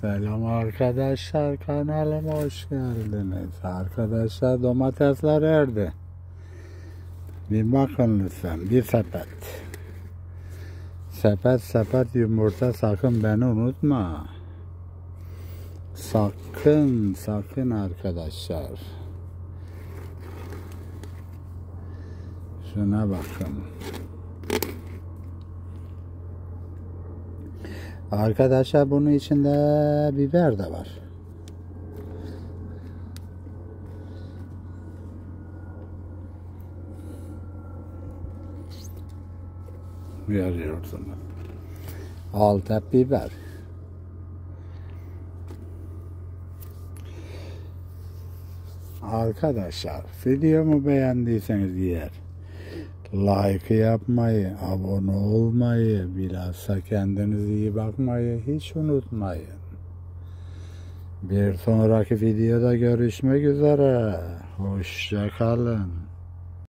Selam arkadaşlar, kanalıma hoş geldiniz. Arkadaşlar, domatesler erdi. Bir bakın lütfen, bir sepet. Sepet yumurta, sakın beni unutma. Sakın arkadaşlar. Şuna bakın. Arkadaşlar, bunun içinde biber de var. Görüyorsunuz. Altı biber. Arkadaşlar, videomu beğendiyseniz like yapmayı, abone olmayı, bilhassa kendinize iyi bakmayı hiç unutmayın. Bir sonraki videoda görüşmek üzere. Hoşça kalın.